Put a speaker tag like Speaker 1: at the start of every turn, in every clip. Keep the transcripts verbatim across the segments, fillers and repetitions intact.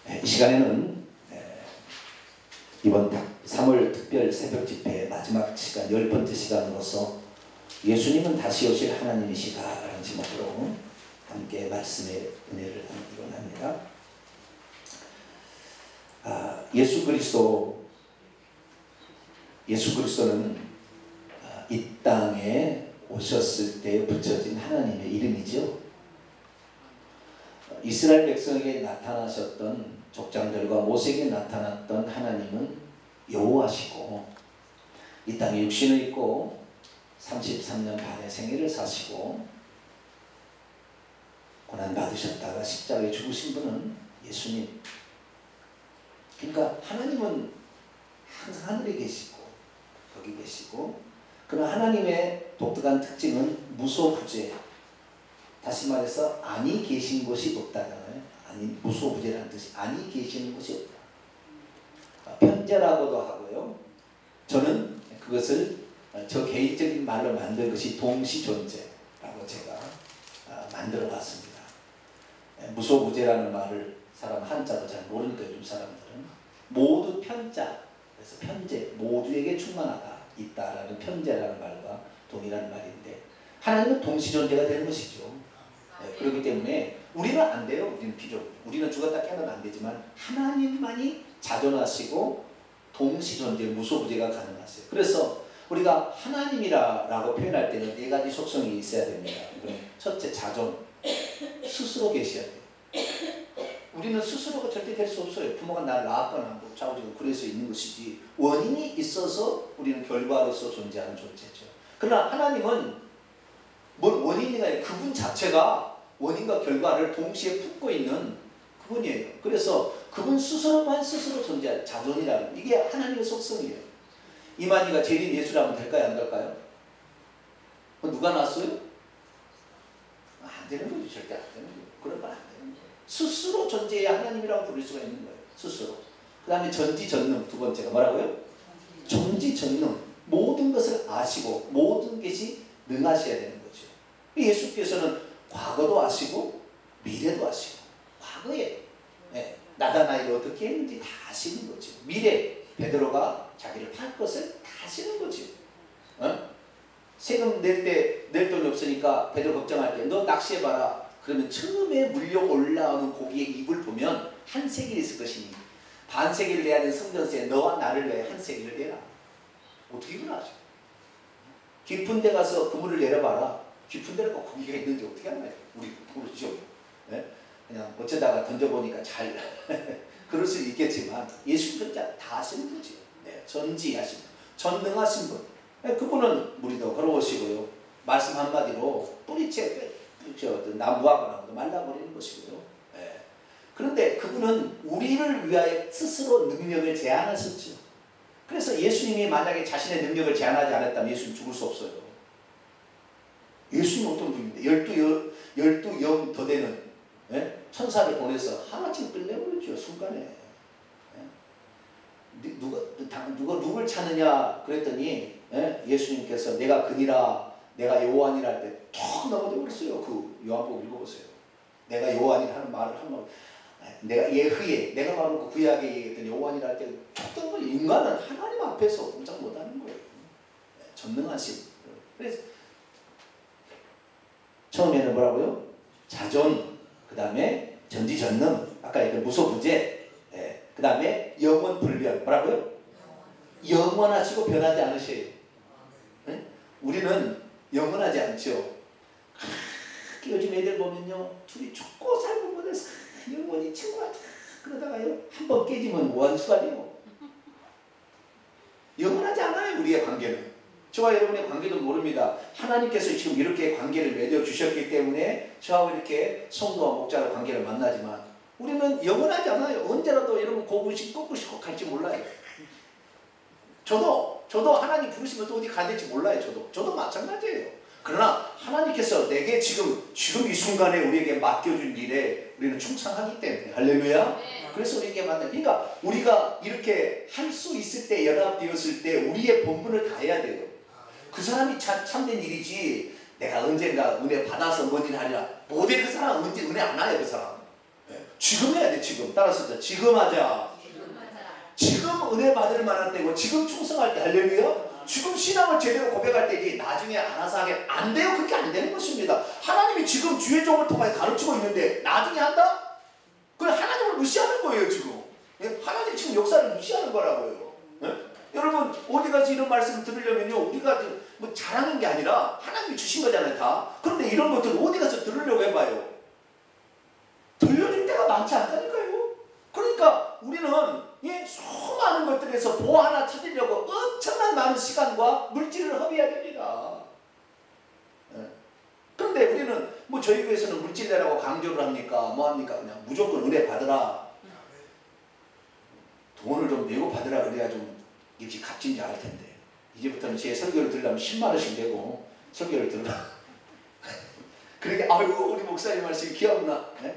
Speaker 1: 이 시간에는 이번 삼월 특별 새벽 집회 마지막 시간 열 번째 시간으로서 예수님은 다시 오실 하나님이시다라는 제목으로 함께 말씀의 은혜를 나누기로 합니다. 아, 예수 그리스도 예수 그리스도는 아, 이 땅에 오셨을 때 붙여진 하나님의 이름이죠. 이스라엘 백성에게 나타나셨던 족장들과 모세에게 나타났던 하나님은 여호와시고, 이 땅에 육신을 입고 삼십삼 년 반의 생애를 사시고 고난받으셨다가 십자가에 죽으신 분은 예수님. 그러니까 하나님은 항상 하늘에 계시고 거기 계시고, 그러나 하나님의 독특한 특징은 무소부재. 다시 말해서 아니 계신 곳이 없다잖아요. 아니, 무소부재라는 뜻이 아니 계시는 곳이 없다. 편재라고도 하고요. 저는 그것을 저 개인적인 말로 만든 것이 동시존재라고 제가 만들어 봤습니다. 무소부재라는 말을 사람 한자도 잘 모르니까 요즘 사람들은 모두 편자, 그래서 편재, 모두에게 충만하다, 있다라는 편재라는 말과 동일한 말인데, 하나님은 동시존재가 되는 것이죠. 네, 그렇기 때문에 우리는 안 돼요. 우리는 필요. 우리는 죽었다 깨어나면 안 되지만 하나님만이 자존하시고 동시존재, 무소부재가 가능하세요. 그래서 우리가 하나님이라고 표현할 때는 네 가지 속성이 있어야 됩니다. 첫째, 자존. 스스로 계셔야 돼요. 우리는 스스로가 절대 될 수 없어요. 부모가 나를 낳았거나 뭐 좌우지고 그래서 있는 것이지, 원인이 있어서 우리는 결과로서 존재하는 존재죠. 그러나 하나님은 뭘 원인이가 아니라 그분 자체가 원인과 결과를 동시에 품고 있는 그분이에요. 그래서 그분 스스로만 스스로 존재하는 자존이라는, 이게 하나님의 속성이에요. 이만희가 재림 예수라면 될까요? 안 될까요? 누가 낳았어요? 안 되는 거죠. 절대 안 되는 거예요. 그런 건 안 되는 거예요. 스스로 존재해야 하나님이라고 부를 수가 있는 거예요. 스스로. 그 다음에 전지전능, 두 번째가 뭐라고요? 전지전능. 모든 것을 아시고 모든 것이 능하셔야 되는 거죠. 예수께서는 과거도 아시고 미래도 아시고, 과거에 네, 나다나이를 어떻게 했는지 다 아시는 거죠. 미래, 베드로가 자기를 팔 것을 다 아시는 거죠. 어? 세금 낼 때 낼 돈이 없으니까 베드로 걱정할 때 너 낚시해봐라. 그러면 처음에 물려 올라오는 고기의 입을 보면 한 세겔 있을 것이니 반 세겔을 내야 되는 성전세에 너와 나를 위해 한 세겔을 내라. 어떻게 그러죠? 깊은 데 가서 그물을 내려봐라. 깊은 데가 고기가 있는지 어떻게 하나요? 우리 모르죠. 네? 그냥 어쩌다가 던져보니까 잘 그럴 수 있겠지만 예수 혼자 다 하시는 거죠. 네, 전지하신 분, 전능하신 분. 네, 그분은 물이도 걸어오시고요. 말씀 한마디로 뿌리채 나무하거나 말라버리는 것이고요. 네. 그런데 그분은 우리를 위하여 스스로 능력을 제한하셨죠. 그래서 예수님이 만약에 자신의 능력을 제한하지 않았다면 예수님 죽을 수 없어요. 예수님 어떤 분인데 열두, 여, 열두 영 더 되는 예? 천사를 보내서 하나씩 끝내버렸죠. 순간에. 예? 누가, 누가 누굴 찾느냐 그랬더니 예? 예수님께서 내가 그니라, 내가 요한이라 할 때 툭 넘어져 버렸어요. 그 요한복음 읽어보세요. 내가 요한이라 하는 말을 한번, 내가 예흐에, 내가 바로 그 구약에 얘기했던 요한이라 할 때 툭 떠버려. 인간은 하나님 앞에서 꼼짝 못하는 거예요. 예? 전능하신. 그래서 처음에는 뭐라고요? 자존, 그 다음에 전지전능, 아까 얘기한 무소부재, 예. 그 다음에 영원불변. 뭐라고요? 영원하시고 변하지 않으셔요. 예? 우리는 영원하지 않죠. 아, 요즘 애들 보면요, 둘이 죽고 살고 못해서 영원히 친구가 그러다가요 한 번 깨지면 원수가 돼요. 영원하지 않아요. 우리의 관계는. 저와 여러분의 관계도 모릅니다. 하나님께서 지금 이렇게 관계를 맺어주셨기 때문에 저하고 이렇게 성도와 목자로 관계를 만나지만 우리는 영원하지 않아요. 언제라도 여러분 고분씩 꺾으시고 갈지 몰라요. 저도 저도 하나님 부르시면 또 어디 가야 될지 몰라요. 저도 저도 마찬가지예요. 그러나 하나님께서 내게 지금 지금 이 순간에 우리에게 맡겨준 일에 우리는 충성하기 때문에, 할렐루야. 네. 그래서 우리에게 맡겨. 그러니까 우리가 이렇게 할 수 있을 때, 연합되었을 때 우리의 본분을 다해야 돼요. 그 사람이 참, 참된 일이지 내가 언젠가 은혜 받아서 뭔 일 하리라. 못해. 그 사람 언제 은혜 안 와요. 그 사람. 네. 지금 해야 돼. 지금. 따라서 지금 하자. 지금 은혜 받을 만한 때고 지금 충성할 때. 할렐루야. 지금 신앙을 제대로 고백할 때지 나중에 알아서 하게 안 돼요. 그렇게 안 되는 것입니다. 하나님이 지금 주의 종을 통해 가르치고 있는데 나중에 한다? 그럼 하나님을 무시하는 거예요. 지금. 하나님 지금 역사를 무시하는 거라고요. 네? 여러분 어디 가서 이런 말씀을 들으려면요, 우리가 뭐 자랑인 게 아니라 하나님이 주신 거잖아요 다. 그런데 이런 것들 어디 가서 들으려고 해봐요. 들려줄 때가 많지 않다니까요. 그러니까 우리는 예, 수많은 것들에서 뭐 하나 찾으려고 엄청난 많은 시간과 물질을 허비해야 됩니다. 예. 그런데 우리는 뭐 저희 교회에서는 물질 내라고 강조를 합니까? 뭐 합니까? 그냥 무조건 은혜 받으라. 돈을 좀 내고 받으라 그래야 좀 이렇게 값진지 알 텐데. 이제부터는 제 설교를 들으려면 십만 원씩 내고 설교를 들으라. 그렇게 아이고 우리 목사님 말씀이 귀하구나. 네?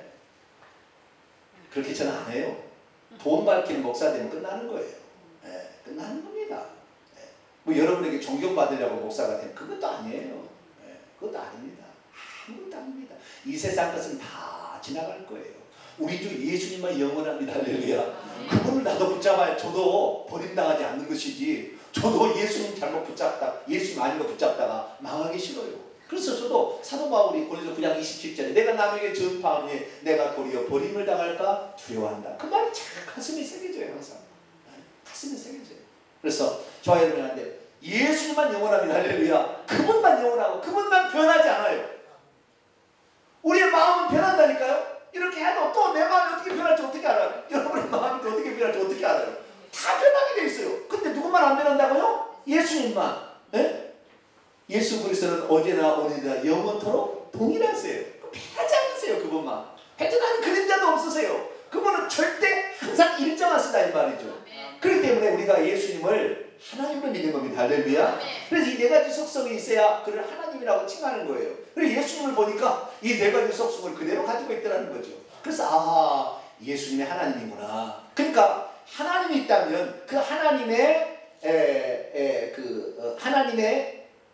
Speaker 1: 그렇게 저는 안 해요. 돈 밝히는 목사 되면 끝나는 거예요. 네, 끝나는 겁니다. 네. 뭐 여러분에게 존경받으려고 목사가 되면 그것도 아니에요. 네, 그것도 아닙니다. 아무것도 아닙니다. 이 세상 것은 다 지나갈 거예요. 우리 주 예수님만 영원합니다. 할렐루야. 그분을 나도 붙잡아야 저도 버림당하지 않는 것이지, 저도 예수님 잘못 붙잡다, 예수님 아닌 거 붙잡다가 망하기 싫어요. 그래서 저도 사도 바울이 고린도서 구 장 이십칠 절에 내가 남에게 전파하니 내가 도리어 버림을 당할까 두려워한다. 그 말이 참 가슴에 새겨져요. 항상 가슴에 새겨져요. 그래서 저와 여러분한테 예수님만 영원합니다. 할렐루야. 그분만 영원하고 그분만 변하지 않아요. 우리의 마음은 변한다니까요. 이렇게 해도 또 내 마음이 어떻게 변할지 어떻게 알아요? 여러분의 마음이 어떻게 변할지 어떻게 알아요? 다 변하게 돼 있어요. 근데 누구만 안 변한다고요? 예수님만. 네? 예수 그리스도는 어제나 오늘이나 영원토록 동일하세요. 변하지 않으세요. 그분만. 회전하는 그림자도 없으세요. 그분은 절대 항상 일정하시다 이 말이죠. 그렇기 때문에 우리가 예수님을 하나님으로 믿는 겁니다. 할렐루야. 그래서 이 네 가지 속성이 있어야 그를 하나님이라고 칭하는 거예요. 그래서 예수님을 보니까 이 네 가지 속성을 그대로 가지고 있다는 거죠. 그래서 아, 예수님이 하나님이구나. 그러니까 하나님이 있다면 그 하나님의 에, 에, 그 어, 하나님의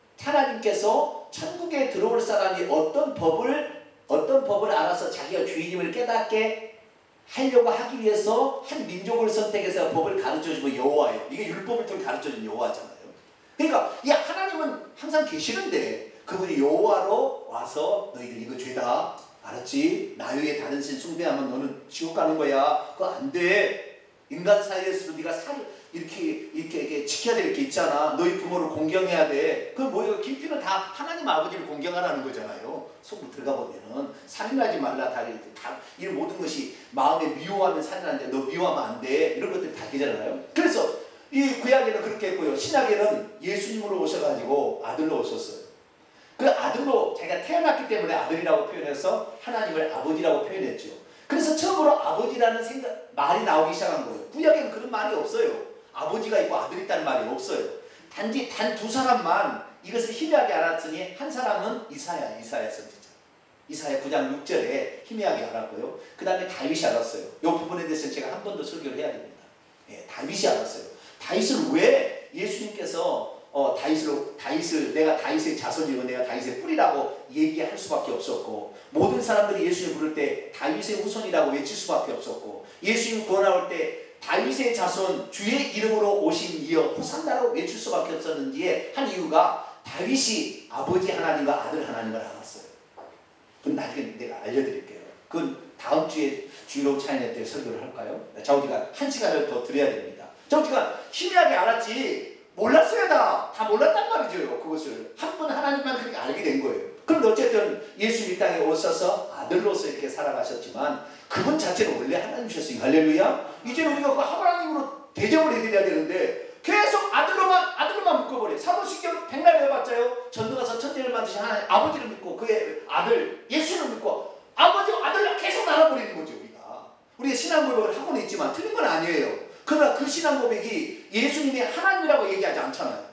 Speaker 1: 하나님께서 천국에 들어올 사람이 어떤 법을 어떤 법을 알아서 자기가 주인임을 깨닫게 하려고 하기 위해서 한 민족을 선택해서 법을 가르쳐주고 여호와예요. 이게 율법을 통해 가르쳐준 여호와잖아요. 그러니까 이 하나님은 항상 계시는데 그분이 여호와로 와서 너희들 이거 죄다 알았지? 나 외에 다른 신 숭배하면 너는 지옥 가는 거야. 그거 안 돼. 인간 사이에서도 네가 살 이렇게 이렇게 이렇게 지켜야 될 게 있잖아. 너희 부모를 공경해야 돼. 그 뭐예요? 깊이는 다 하나님 아버지를 공경하라는 거잖아요. 속으로 들어가 보면은 살인하지 말라 다 다 이 모든 것이 마음에 미워하면 살인하는데 너 미워하면 안 돼. 이런 것들이 다 되잖아요. 그래서 이 구약에는 그렇게 했고요. 신약에는 예수님으로 오셔가지고 아들로 오셨어요. 그 아들로 자기가 태어났기 때문에 아들이라고 표현해서 하나님을 아버지라고 표현했죠. 그래서 처음으로 아버지라는 생각, 말이 나오기 시작한 거예요. 구약에는 그런 말이 없어요. 아버지가 있고 아들이 있다는 말이 없어요. 단지 단 두 사람만 이것을 희미하게 알았으니 한 사람은 이사야, 이사야 선지자. 이사야 구 장 육 절에 희미하게 알았고요. 그 다음에 다윗이 알았어요. 이 부분에 대해서 제가 한 번 더 설교를 해야 됩니다. 예, 다윗이 알았어요. 다윗을 왜 예수님께서 어, 다윗을, 다윗을 내가 다윗의 자손이고 내가 다윗의 뿌리라고 얘기할 수밖에 없었고, 모든 사람들이 예수를 부를 때 다윗의 후손이라고 외칠 수밖에 없었고, 예수님 구원할 때 다윗의 자손 주의 이름으로 오신 이여 호산나라고 외칠 수밖에 없었는지의 한 이유가 다윗이 아버지 하나님과 아들 하나님을 알았어요. 그건 나중에 내가 알려드릴게요. 그건 다음 주에 주일오후 차이날 때 설교를 할까요? 자, 우리가 한 시간을 더 드려야 됩니다. 자, 우리가 희미하게 알았지 몰랐어요. 다. 다 몰랐단 말이죠. 그것을. 한 분 하나님만 그렇게 알게 된 거예요. 그런데 어쨌든 예수님 이 땅에 오셔서 아들로서 이렇게 살아가셨지만 그분 자체는 원래 하나님이셨어요. 할렐루야. 이제는 우리가 그 하나님으로 대접을 해드려야 되는데 계속 아들로만 아들로만 묶어버려요. 사도신경 백날 해봤자요. 전도가서 천대를 만드신 하나님 아버지를 믿고 그의 아들 예수를 믿고 아버지와 아들을 계속 나눠버리는 거죠. 우리가. 우리가 신앙 고백을 하고는 있지만 틀린 건 아니에요. 그러나 그 신앙 고백이 예수님이 하나님이라고 얘기하지 않잖아요.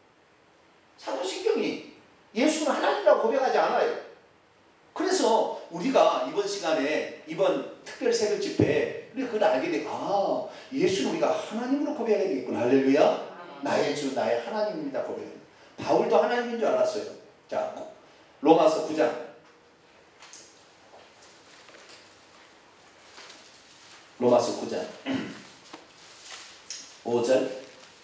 Speaker 1: 사도신경이 예수는 하나님이라고 고백하지 않아요. 그래서 우리가 이번 시간에 이번 특별 새벽 집회에 우리가 그걸 알게 되고 아 예수는 우리가 하나님으로 고백해야 되겠구나. 할렐루야. 나의 주 나의 하나님입니다 고백해요. 바울도 하나님인 줄 알았어요. 자, 로마서 구 장 로마서 구 장 오 절.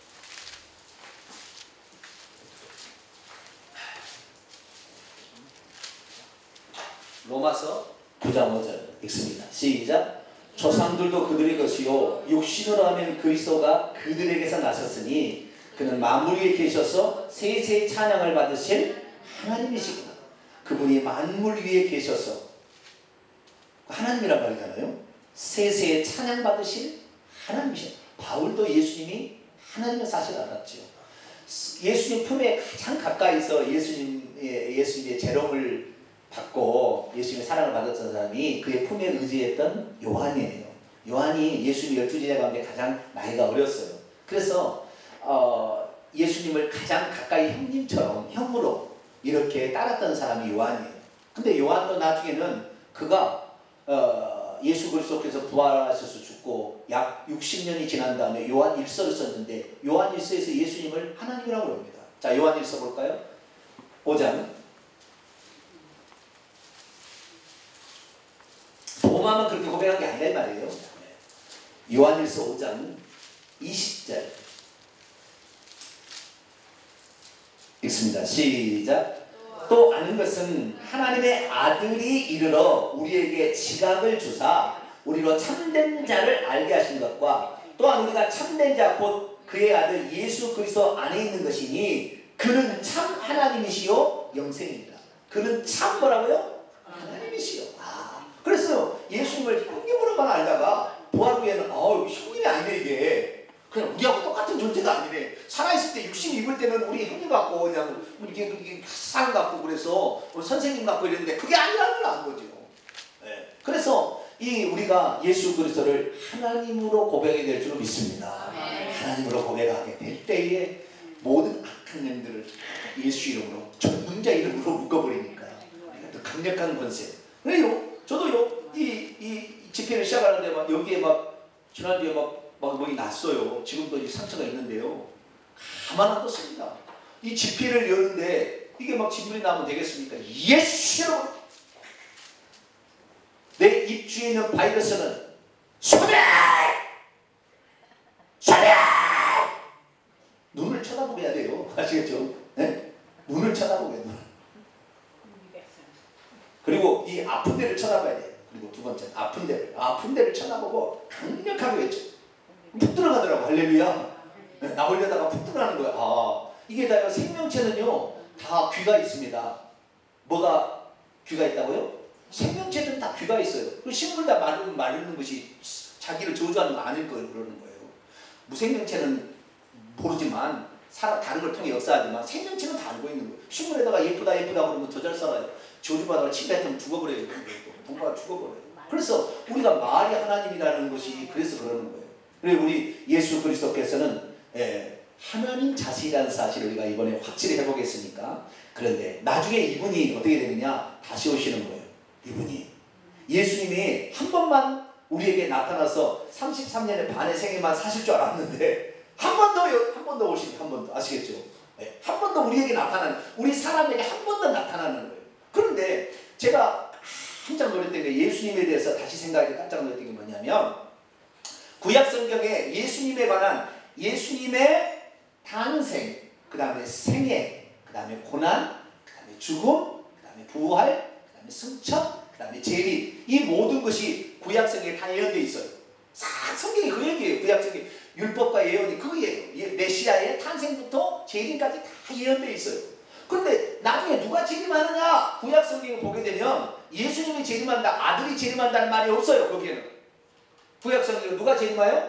Speaker 1: 로마서 구 장 오 절 읽습니다. 시작. 조상들도 그들의 것이요 육신으로 하면 그리스도가 그들에게서 나셨으니 그는 만물 위에 계셔서 세세의 찬양을 받으실 하나님이시구나. 그분이 만물 위에 계셔서 하나님이란 말이잖아요. 세세의 찬양 받으실 하나님이시죠. 바울도 예수님이 하나님의 사실을 알았죠. 예수님 품에 가장 가까이서 예수님의, 예수님의 재롱을 받고 예수님의 사랑을 받았던 사람이 그의 품에 의지했던 요한이에요. 요한이 예수님 열두 제자 가운데 가장 나이가 어렸어요. 그래서 어, 예수님을 가장 가까이 형님처럼 형으로 이렇게 따랐던 사람이 요한이에요. 근데 요한도 나중에는 그가 어, 예수 그리스도께서 부활하셔서 죽고 약 육십 년이 지난 다음에 요한 일서를 썼는데 요한 일서에서 예수님을 하나님이라고 합니다. 자, 요한 일서 볼까요? 오 장. 도마만 그렇게 고백한 게 아니라 이 말이에요. 요한 일서 오 장 이십 절 읽습니다. 시작. 또 아는 것은 하나님의 아들이 이르러 우리에게 지각을 주사 우리로 참된 자를 알게 하신 것과 또한 우리가 참된 자 곧 그의 아들 예수 그리스도 안에 있는 것이니 그는 참 하나님이시요 영생입니다. 그는 참 뭐라고요? 하나님이시요. 아, 그래서 예수님을 형님으로만 알다가 부활 후에는 어, 형님이 아니네 이게. 그냥 우리하고 똑같은 존재가 아니네. 살아있을 때 육신 입을 때는 우리 형님 같고 그냥 이렇게, 이렇게 상 같고 그래서 선생님 같고 이랬는데 그게 아니라는 걸 안 거죠. 네. 그래서 이 우리가 예수 그리스도를 하나님으로 고백해야 될 줄 믿습니다. 네. 하나님으로 고백하게 될 때에 모든 악한 영들을 예수 이름으로 전능자 이름으로 묶어버리니까 또 강력한 권세. 그래요. 저도요 이, 이 집회를 시작하는데 막 여기에 막 지난주에 막 막 뭐이 났어요. 지금도 이 상처가 있는데요. 가만 안 뒀습니다. 이 집회를 여는데 이게 막 진물이 나면 되겠습니까? 예수로 내 입주에 있는 바이러스는 소멸! 소멸! 눈을 쳐다보게 해야 돼요. 아시겠죠? 네? 눈을 쳐다보게 해요. 그리고 이 아픈 데를 쳐다봐야 돼요. 그리고 두 번째는 아픈 데를 아픈 데를 쳐다보고 강력하게 외쳐. 푹 들어가더라고. 할렐루야. 네, 나오려다가 푹 들어가는 거야. 아, 이게 다요. 생명체는요 다 귀가 있습니다. 뭐가 귀가 있다고요? 생명체들은 다 귀가 있어요. 그 식물 다 마르는, 마르는 것이 자기를 저주하는 거 아닐 거예요. 그러는 거예요. 무생명체는 모르지만 사람 다른 걸 통해 역사하지만 생명체는 다 알고 있는 거예요. 식물에다가 예쁘다 예쁘다 그러면 더 잘 살아요. 저주받아가 침 뱉으면 죽어버려요. 뭔가 죽어버려요. 그래서 우리가 말이 하나님이라는 것이 그래서 그러는 거예요. 그리고 우리 예수 그리스도께서는 예, 하나님 자신이라는 사실을 우리가 이번에 확실히 해보겠으니까. 그런데 나중에 이분이 어떻게 되느냐 다시 오시는 거예요. 이분이 예수님이 한 번만 우리에게 나타나서 삼십삼 년의 반의 생애만 사실 줄 알았는데 한 번 더 한 번 더 오십니다. 한 번 더. 아시겠죠? 예, 한 번 더 우리에게 나타나는 우리 사람에게 한 번 더 나타나는 거예요. 그런데 제가 깜짝 놀랐던 게 예수님에 대해서 다시 생각이 깜짝 놀랐던 게 뭐냐면 구약 성경에 예수님에 관한 예수님의 탄생, 그 다음에 생애, 그 다음에 고난, 그 다음에 죽음, 그 다음에 부활, 그 다음에 승천, 그 다음에 재림, 이 모든 것이 구약 성경에 다 예언되어 있어요. 싹 성경이 그 얘기예요. 구약 성경 율법과 예언이 그거예요. 메시아의 탄생부터 재림까지 다 예언되어 있어요. 그런데 나중에 누가 재림하느냐? 구약 성경을 보게 되면 예수님이 재림한다, 아들이 재림한다는 말이 없어요. 거기에는. 구약 성경은 누가 재림하여?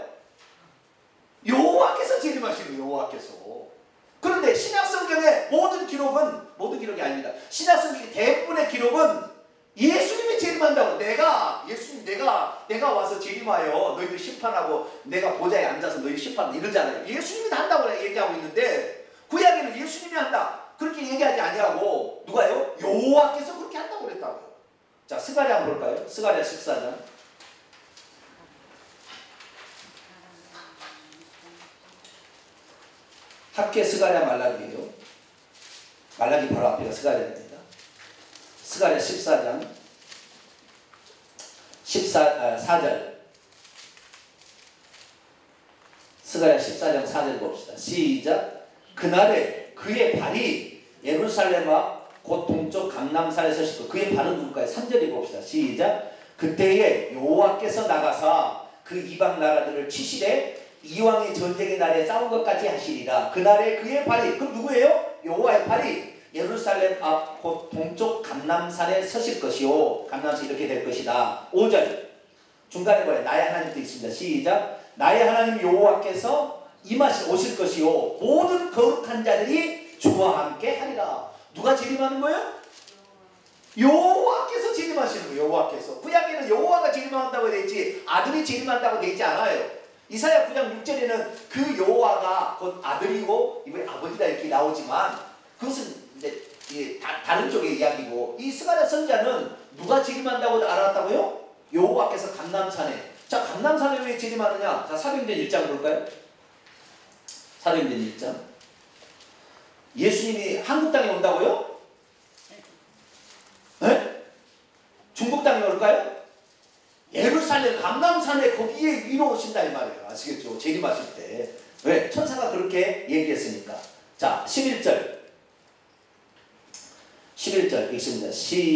Speaker 1: 여호와께서 재림하시는 여호와께서. 그런데 신약 성경의 모든 기록은 모든 기록이 아닙니다. 신약 성경의 대부분의 기록은 예수님이 재림한다고. 내가 예수님 내가 내가 와서 재림하여 너희들 심판하고 내가 보좌에 앉아서 너희 심판한다 이러잖아요. 예수님이 다 한다고 얘기하고 있는데 구약에는 예수님이 한다 그렇게 얘기하지 아니하고 누가요? 여호와께서 그렇게 한다고 그랬다고요. 자, 스가랴 한번 볼까요? 스가랴 십사 장. 학계 스가랴 말라기예요. 말라기 바로 앞에가 스가랴입니다. 스가랴 십사 장 십사 절 스가랴 십사 장 사 절 봅시다. 시작. 그날에 그의 발이 예루살렘 앞 곧 동쪽 감람산에 서시고, 그의 발은 누굴까요? 삼 절 봅시다. 시작. 그때에 여호와께서 나가사 그 이방 나라들을 치시되 이왕의 전쟁의 날에 싸운 것까지 하시리라. 그날에 그의 발이, 그럼 누구예요? 여호와의 발이 예루살렘 앞 곧 동쪽 감람산에 서실 것이요. 감람산이 이렇게 될 것이다. 오 절 중간에 뭐예요? 나의 하나님도 있습니다. 시작. 나의 하나님 여호와께서 임하실 오실 것이요 모든 거룩한 자들이 주와 함께 하리라. 누가 재림하는 거예요? 여호와께서 재림하시는 거예요. 여호와께서. 구약에는 여호와가 재림한다고 되어 있지 아들이 재림한다고 되어 있지 않아요. 이사야 구 장 육 절에는 그 여호와가 곧 아들이고 이번에 아버지다 이렇게 나오지만 그것은 이제 이 다, 다른 쪽의 이야기고, 이 스가랴 선지자는 누가 재림한다고 알았다고요? 여호와께서 감람산에. 자, 감람산에 왜 재림하느냐? 자, 사도행전 일 장 볼까요? 사도행전 일 장. 예수님이 한국 땅에 온다고요? 네? 중국 땅에 올까요? 예루살렘 감람산에 거기에 위로 오신다 이 말이에요. 아시겠죠? 재림하실 때. 왜? 천사가 그렇게 얘기했으니까. 자, 십일 절. 십일 절 읽습니다.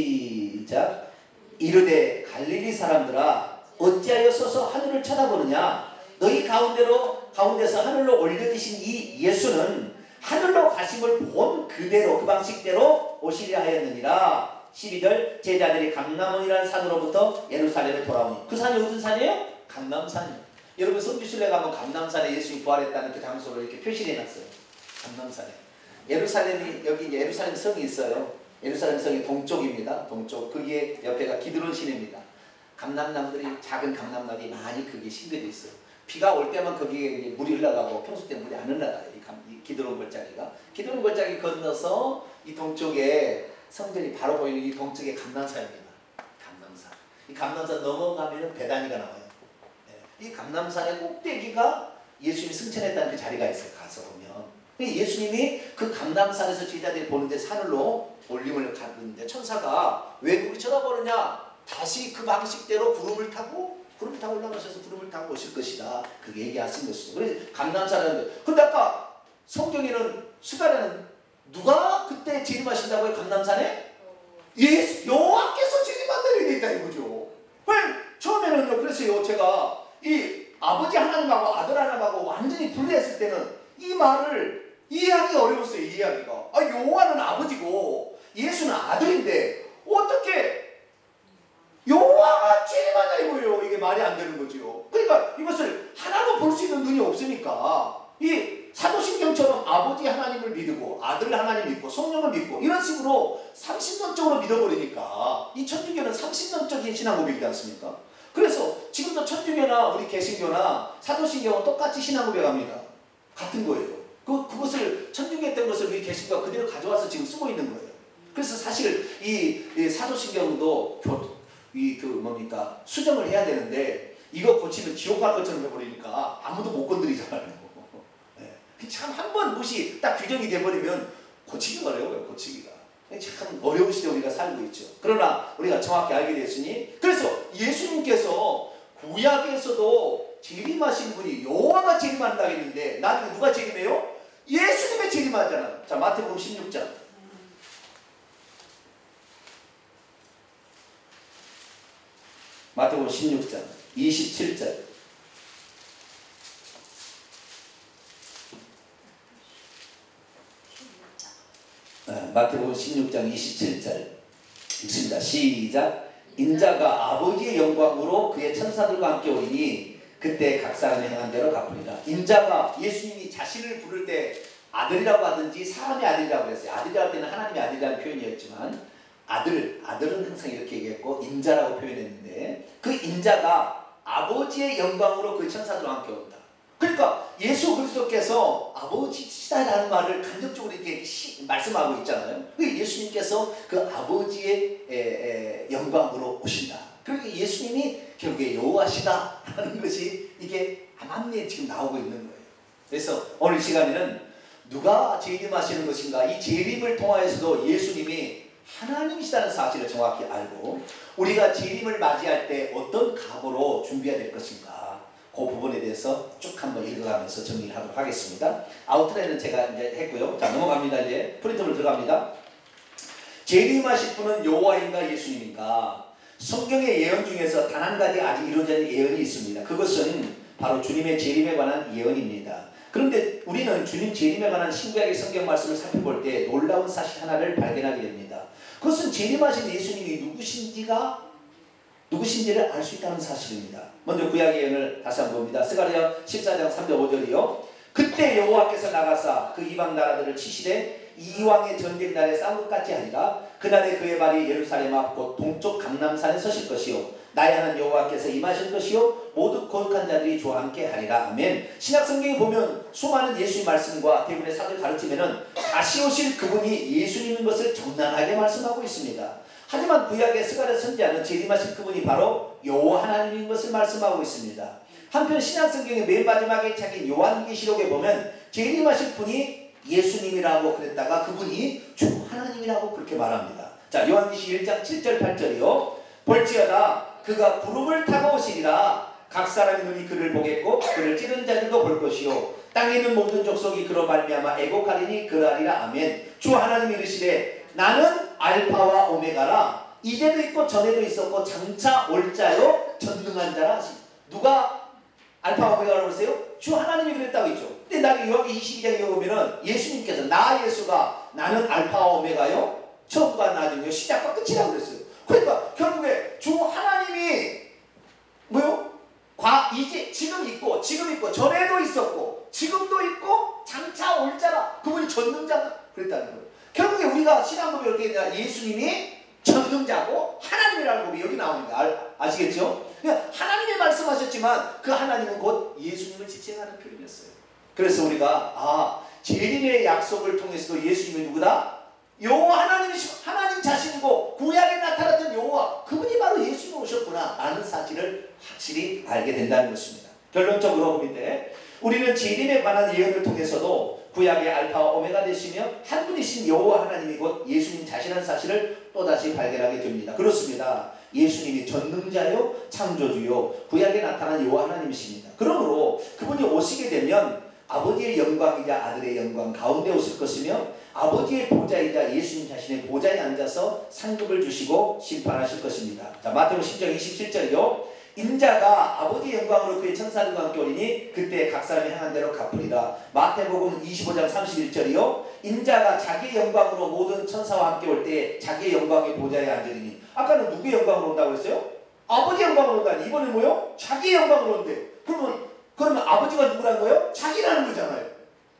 Speaker 1: 시작. 이르되 갈릴리 사람들아 어찌하여 서서 하늘을 쳐다보느냐? 너희 가운데로 가운데서 하늘로 올려지신 이 예수는 하늘로 가심을 본 그대로 그 방식대로 오시려 하였느니라. 십이 절 제자들이 감람원이라는 산으로부터 예루살렘에 돌아오니. 그 산이 어떤 산이에요? 감람산이에요. 여러분 성지순례 가면 감람산에 예수님이 부활했다는 그 장소를 이렇게 표시해 놨어요. 감람산에. 예루살렘이 여기 예루살렘 성이 있어요. 예루살렘 성이 동쪽입니다. 동쪽. 거기에 옆에가 기드론 시내입니다. 감람나무들이 작은 감람나무들이 많이 거기에 심겨져 있어요. 비가 올 때만 거기에 물이 흘러가고 평소 때 물이 안 흘러가요. 이, 감, 이 기드론 골짜기가. 기드론 골짜기 건너서 이 동쪽에 성전이 바로 보이는 이 동쪽에 감람산입니다. 감람산. 이 감람산 넘어가면 베다니가 나와요. 네. 이 감람산의 꼭대기가 예수님이 승천했다는 그 자리가 있어요. 가서 보면. 예수님이 그 감람산에서 제자들이 보는데 산으로 올림을 가는데 천사가 왜 그렇게 쳐다보느냐? 다시 그 방식대로 구름을 타고 구름을 타고 올라가셔서 구름을 타고 오실 것이다. 그게 얘기하신 것이죠. 그래서 감람산은. 근데 아까 성경에는 스가랴는 누가 그때 재림하신다고요? 감람산에? 예수 여호와께서 재림한다고 되어 있다 이거죠. 왜 처음에는요. 그래서요 제가 이 아버지 하나님하고 아들 하나님하고 완전히 분리했을 때는 이 말을 이해하기가 어려웠어요. 이해하기가. 아 여호와는 아버지고 예수는 아들인데 어떻게 여호와가 재림하냐 이거예요. 이게 말이 안 되는 거죠. 그러니까 이것을 하나로 볼 수 있는 눈이 없으니까 이 사도신경처럼 아버지 하나님을 믿고 아들 하나님 믿고 성령을 믿고 이런 식으로 삼신론적으로 믿어버리니까 이 천주교는 삼신론적인 신앙 고백이지 않습니까? 그래서 지금도 천주교나 우리 개신교나 사도신경은 똑같이 신앙 고백합니다. 같은 거예요. 그, 그것을 천주교 했던 것을 우리 개신교가 그대로 가져와서 지금 쓰고 있는 거예요. 그래서 사실 이, 이 사도신경도 이 그 뭡니까 수정을 해야 되는데 이거 고치면 지옥 갈 것처럼 해버리니까 아무도 못 건드리잖아요. 네. 참 한 번 무시 딱 규정이 돼버리면 고치기가 어려워요. 고치기가 참 어려운 시대 우리가 살고 있죠. 그러나 우리가 정확히 알게 됐으니 그래서 예수님께서 구약에서도 재림하신 분이 여호와가 재림한다 했는데 나중에 누가 재림해요? 예수님의 재림하잖아요. 자 마태복음 십육 장 마태복음 십육 장 이십칠 절 네, 마태복음 십육 장 이십칠 절 읽습니다. 시작. 인자가 아버지의 영광으로 그의 천사들과 함께 오리니 그때 각 사람의 행한 대로 갚으리라. 인자가 예수님이 자신을 부를 때 아들이라고 하든지 사람의 아들이라고 했어요. 아들이라고 할 때는 하나님의 아들이라는 표현이었지만 아들, 아들은 항상 이렇게 얘기했고 인자라고 표현했는데 그 인자가 아버지의 영광으로 그 천사들과 함께 온다. 그러니까 예수 그리스도께서 아버지시다라는 말을 간접적으로 이렇게 시, 말씀하고 있잖아요. 예수님께서 그 아버지의 에, 에, 영광으로 오신다. 그러니까 예수님이 결국에 여호와시다라는 것이 이게 암암리에 지금 나오고 있는 거예요. 그래서 오늘 시간에는 누가 재림하시는 것인가 이 재림을 통하여서도 예수님이 하나님이시다는 사실을 정확히 알고 우리가 재림을 맞이할 때 어떤 각오로 준비해야 될 것인가 그 그 부분에 대해서 쭉 한번 읽어가면서 정리를 하도록 하겠습니다. 아웃라인은 제가 이제 했고요. 자, 넘어갑니다. 이제 프린트를 들어갑니다. 재림하실 분은 여호와인가 예수님인가? 성경의 예언 중에서 단 한 가지 아직 이루어진 예언이 있습니다. 그것은 바로 주님의 재림에 관한 예언입니다. 그런데 우리는 주님 재림에 관한 신구약의 성경 말씀을 살펴볼 때 놀라운 사실 하나를 발견하게 됩니다. 그것은 재림하신 예수님이 누구신지가 누구신지를 알 수 있다는 사실입니다. 먼저 구약의 예언을 다시 한번 봅니다. 스가랴 십사 장 삼 절 오 절이요. 그때 여호와께서 나가사 그 이방 나라들을 치시되 이왕의 전쟁 날에 싸운 것 같이 하리라. 그날에 그의 발이 예루살렘 앞 곧 동쪽 감람산에 서실 것이요 나의 하나님 여호와께서 임하실 것이요 모두 거룩한 자들이 주와 함께 하리라. 아멘. 신약 성경에 보면 수많은 예수의 말씀과 대부분의 사도의 가르침에는 다시 오실 그분이 예수님인 것을 적나라하게 말씀하고 있습니다. 하지만 구약의 스가랴 선지자는 재림하실 그분이 바로 여호와 하나님인 것을 말씀하고 있습니다. 한편 신약 성경의 맨 마지막에 책인 요한계시록에 보면 재림하실 분이 예수님이라고 그랬다가 그분이 주 하나님이라고 그렇게 말합니다. 자, 요한계시 일 장 칠 절 팔 절이요. 볼지어다 그가 구름을 타고 오시리라. 각 사람의 눈이 그를 보겠고 그를 찌른 자들도 볼 것이요 땅에 있는 모든 족속이 그로 말미암아 애곡하리니 그러하리라. 아멘. 주 하나님이 이르시되 나는 알파와 오메가라. 이제도 있고 전에도 있었고 장차 올 자요 전능한 자라 하시. 누가 알파와 오메가라고 했어요? 주 하나님이 그랬다고 했죠. 근데 나는 요한계시 이십이 장에 보면은 예수님께서 나 예수가 나는 알파와 오메가요 처음과 나중에 시작과 끝이라고 그랬어요. 그러니까 결국에 주 하나님이 뭐요? 과 이제 지금 있고 지금 있고 전에도 있었고 지금도 있고 장차 올 자라. 그분이 전능자다 그랬다는 거예요. 결국에 우리가 신앙법이 어떻게 되냐? 예수님이 전능자고 하나님이라는 법이 여기 나옵니다. 아, 아시겠죠? 그러니까 하나님이 말씀하셨지만 그 하나님은 곧 예수님을 지칭하는 표현이었어요. 그래서 우리가 아 재림의 약속을 통해서도 예수님이 누구다? 여호와 하나님이시고 하나님 자신이고 구약에 나타났던 여호와 그분이 바로 예수님이 오셨구나 라는 사실을 확실히 알게 된다는 것입니다. 결론적으로 볼 때 우리는 재림에 관한 예언을 통해서도 구약의 알파와 오메가 되시며 한 분이신 여호와 하나님이 곧 예수님 자신이라는 사실을 또다시 발견하게 됩니다. 그렇습니다. 예수님이 전능자요 창조주요 구약에 나타난 여호와 하나님이십니다. 그러므로 그분이 오시게 되면 아버지의 영광이자 아들의 영광 가운데 오실 것이며 아버지의 보좌이자 예수님 자신의 보좌에 앉아서 상급을 주시고 심판하실 것입니다. 자, 마태복음 십 장 이십칠 절이요. 인자가 아버지의 영광으로 그의 천사들과 함께 오리니 그때 각 사람이 향한 대로 갚으리라. 마태복음 이십오 장 삼십일 절이요. 인자가 자기의 영광으로 모든 천사와 함께 올 때 자기의 영광의 보좌에 앉으리니. 아까는 누구의 영광으로 온다고 했어요? 아버지의 영광으로 온다니. 이번에 뭐요? 자기의 영광으로 온대요. 그러면 그러면 아버지가 누구라는 거예요? 자기라는 거잖아요.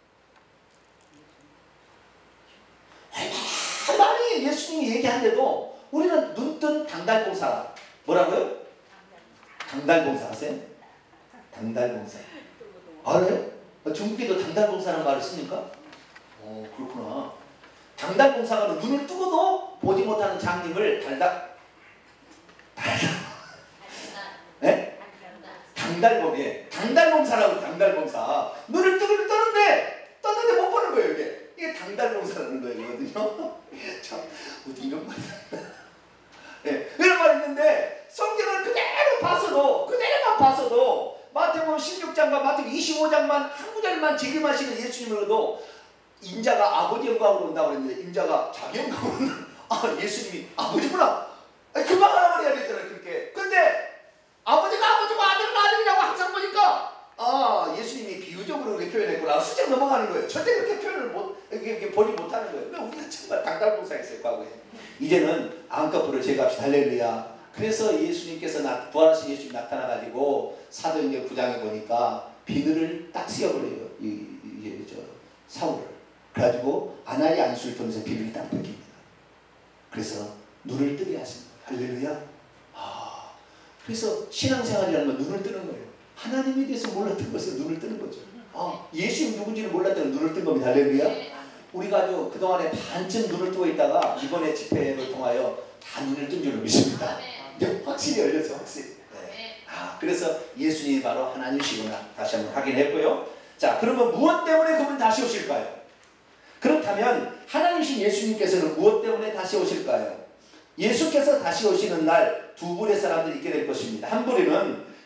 Speaker 1: 얼마나 많이 예수님이 얘기하는데도 우리는 눈뜬 당달봉사. 뭐라고요? 당달봉사 아세요? 당달봉사. 알아요? 중국에도 당달봉사라는 말을 씁니까? 어, 그렇구나. 당달봉사가 눈을 뜨고도 보지 못하는 장님을 달달 달달 네? 당달봉에 당달봉사라고. 당달봉사 눈을 뜨기는 뜨는데 떴는데 못 보는 거예요. 이게 이게 당달봉사라는 거거든요. 참 어디 이런 말 네, 이런 말 있는데 성경을 그대로 봐서도 그대로만 봐서도 마태복음 십육 장과 마태복음 이십오 장만 한 구절만 재림하시는 예수님으로도 인자가 아버지 영광으로 온다고 그랬는데 인자가 자기 영광으로 온다. 아 예수님이 아버지구나. 아니, 금방 알아버려야 되잖아요. 그렇게. 근데 아버지가 아버지고 아들은 아들이라고 항상 보니까 아 예수님이 비유적으로 그렇게 표현했구나. 수정 넘어가는 거예요. 절대 그렇게 표현을 못 이렇게, 이렇게 보지 못하는 거예요. 근데 우리가 정말 당달봉사했어요. 과거에. 이제는 안꺼풀을 제거합시다. 할렐루야. 그래서 예수님께서 나, 부활하신 예수님이 나타나가지고 사도행전 구 장에 보니까 비늘을 딱 씌워버려요. 이, 이, 저, 사울을. 그래가지고 아나니 안수를 통해서 비늘이 딱 벗깁니다. 그래서 눈을 뜨게 하십니다. 할렐루야. 아, 그래서 신앙생활이라는 건 눈을 뜨는 거예요. 하나님에 대해서 몰랐던 것은 눈을 뜨는 거죠. 아, 예수님 누군지를 몰랐던 눈을 뜬 겁니다. 할렐루야. 우리가 아주 그동안에 반쯤 눈을 뜨고 있다가 이번에 집회를 통하여 다 눈을 뜬 줄로 믿습니다. 이제 확실히 열렸어. 확실히. 네. 아, 그래서 예수님이 바로 하나님이시구나 다시 한번 확인했고요. 자, 그러면 무엇 때문에 그분 다시 오실까요? 그렇다면 하나님이신 예수님께서는 무엇 때문에 다시 오실까요? 예수께서 다시 오시는 날 두 부류의 사람들이 있게 될 것입니다. 한 부류는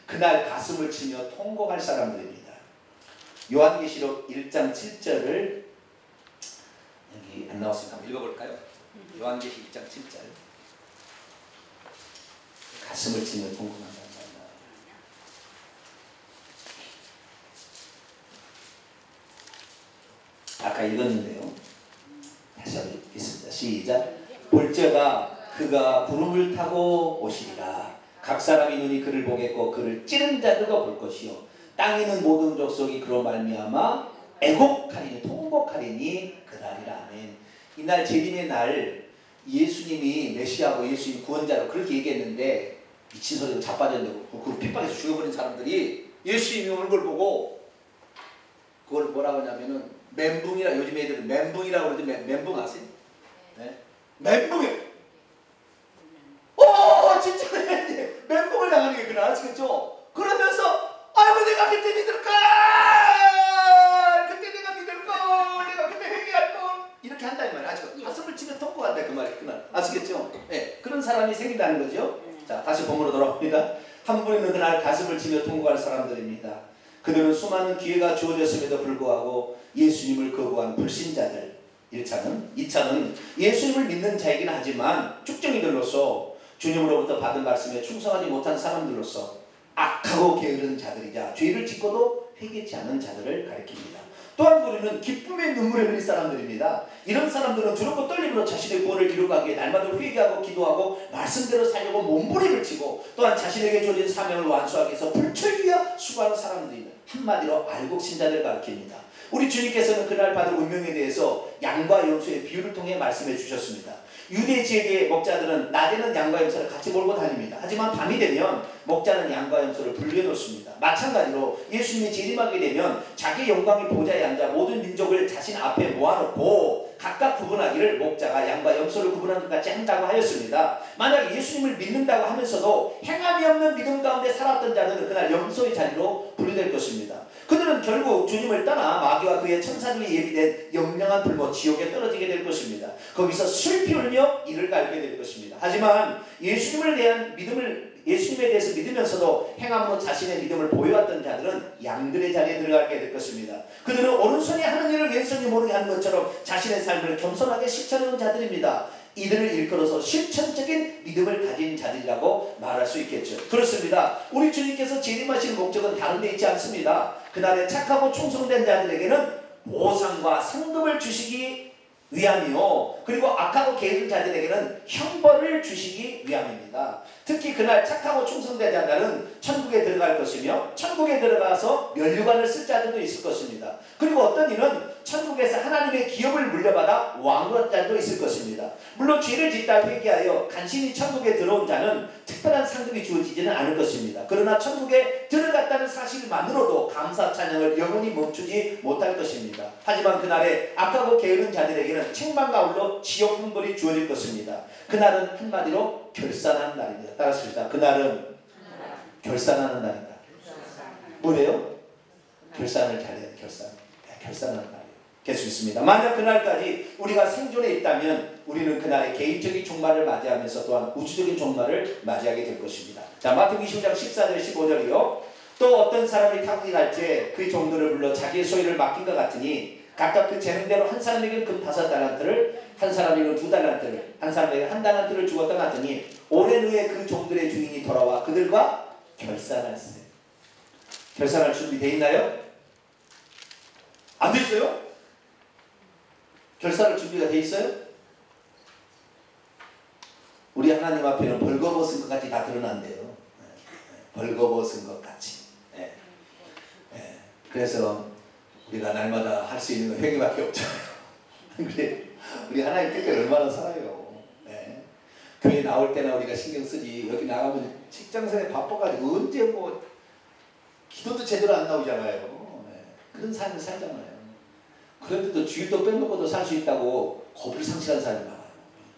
Speaker 1: 그날 가슴을 치며 통곡할 사람들입니다. 요한계시록 일 장 칠 절을 여기 안 나왔으니까 한번 읽어볼까요? 요한계시록 일 장 칠 절. 가슴을 치며 통곡한다. 아까 읽었는데요. 다시 한번 읽겠습니다. 시작. 볼저가 그가 구름을 타고 오시리라. 각 사람이 눈이 그를 보겠고 그를 찌른 자들도 볼 것이요 땅에 있는 모든 족속이 그로 말미암아 애곡하리니 통곡하리니 그날이라. 아멘. 이날 재림의 날 예수님이 메시아고 예수님 구원자로 그렇게 얘기했는데 미친 소리로 자빠졌는데 그 핍박에서 죽여버린 사람들이 예수님이 오는 걸 보고 그걸 뭐라고 하냐면은 멘붕이라, 요즘 애들은 멘붕이라고 그러지. 멘, 멘붕 아세요? 네? 멘붕이요. 오 진짜 멘붕을 당하는 게 그래. 아시겠죠? 그러면서 아이고 내가 그때 믿을까, 그때 내가 믿을걸, 내가 그때 회개할걸 이렇게 한다 이 말이야. 아시죠? 가슴을 치며 통곡한다 그 말이 그날. 아시겠죠? 네, 그런 사람이 생긴다는 거죠. 자, 다시 본문으로 돌아옵니다. 한 분이는 그날 가슴을 치며 통곡할 사람들입니다. 그들은 수많은 기회가 주어졌음에도 불구하고 예수님을 거부한 불신자들. 일 차는. 이 차는 예수님을 믿는 자이긴 하지만 쭉정이들로서 주님으로부터 받은 말씀에 충성하지 못한 사람들로서 악하고 게으른 자들이자 죄를 짓고도 회개치 않은 자들을 가리킵니다. 또한 우리는 기쁨의 눈물을 흘릴 사람들입니다. 이런 사람들은 두렵고 떨림으로 자신의 구원을 이루기 위해 날마다 회개하고 기도하고 말씀대로 살려고 몸부림을 치고 또한 자신에게 주어진 사명을 완수하기 위해서 불철주야 수고하는 사람들입니다. 한마디로 알곡신자를 가리킵니다. 우리 주님께서는 그날 받을 운명에 대해서 양과 염소의 비유를 통해 말씀해 주셨습니다. 유대 지역의 목자들은 낮에는 양과 염소를 같이 몰고 다닙니다. 하지만 밤이 되면 목자는 양과 염소를 분리해 놓습니다. 마찬가지로 예수님이 재림하게 되면 자기 영광의 보좌에 앉아 모든 민족을 자신 앞에 모아놓고 각각 구분하기를 목자가 양과 염소를 구분하는 것 같이 한다고 하였습니다. 만약 예수님을 믿는다고 하면서도 행함이 없는 믿음 가운데 살았던 자들은 그날 염소의 자리로 분리될 것입니다. 그들은 결국 주님을 떠나 마귀와 그의 천사들이 예비된 영영한 불못 지옥에 떨어지게 될 것입니다. 거기서 슬피 울며 이를 갈게 될 것입니다. 하지만 예수님을 대한 믿음을 예수님에 대해서 믿으면서도 행함으로 자신의 믿음을 보여왔던 자들은 양들의 자리에 들어가게 될 것입니다. 그들은 오른손이 하는 일을 왼손이 모르게 하는 것처럼 자신의 삶을 겸손하게 실천하는 자들입니다. 이들을 일컬어서 실천적인 믿음을 가진 자들이라고 말할 수 있겠죠. 그렇습니다. 우리 주님께서 재림하시는 목적은 다른 데 있지 않습니다. 그날에 착하고 충성된 자들에게는 보상과 상급을 주시기 위함이요, 그리고 악하고 게으른 자들에게는 형벌을 주시기 위함입니다. 특히 그날 착하고 충성된 자들은 천국에 들어갈 것이며 천국에 들어가서 면류관을 쓸 자들도 있을 것입니다. 그리고 어떤 이는 천국에서 하나님의 기업을 물려받아 왕노할 자도 있을 것입니다. 물론 죄를 짓다 회개하여 간신히 천국에 들어온 자는 특별한 상급이 주어지지는 않을 것입니다. 그러나 천국에 들어갔다는 사실만으로도 감사 찬양을 영원히 멈추지 못할 것입니다. 하지만 그날에 악하고 게으른 자들에게는 책망과 아울러 지옥 형벌이 주어질 것입니다. 그날은 한마디로 결산하는 날입니다. 따라서 그날은 결산하는 날이다. 뭐래요? 결산을 잘해야 돼. 결산. 결산하는 날이에요. 계속 있습니다. 만약 그날까지 우리가 생존해 있다면 우리는 그날의 개인적인 종말을 맞이하면서 또한 우주적인 종말을 맞이하게 될 것입니다. 자, 마태복음 이십 장 십사 절 십오 절이요. 또 어떤 사람이 타국이 갈지 그 종들을 불러 자기의 소유를 맡긴 것 같으니 각각 그 재능대로 한 사람에게는 금 다섯 달란트를, 한 사람에게는 두 달란트를, 한 사람에게는 한 달란트를 주었다 같으니 오랜 후에 그 종들의 주인이 돌아와 그들과 결산했어요. 결산할 준비 돼 있나요? 안 돼 있어요? 결산할 준비가 돼 있어요? 우리 하나님 앞에는 벌거벗은 것 같이 다 드러난대요. 벌거벗은 것 같이. 네. 네. 그래서 우리가 날마다 할 수 있는 건 회개밖에 없잖아요. 그래, 우리 하나님 뜻대로 얼마나 살아요. 네. 교회 나올 때나 우리가 신경 쓰지, 여기 나가면 직장생활 바빠가지고 언제 뭐 기도도 제대로 안 나오잖아요. 네. 그런 삶을 살잖아요. 그런데도 주일도 빼먹고도 살 수 있다고 겁을 상실한 사람이 많아요.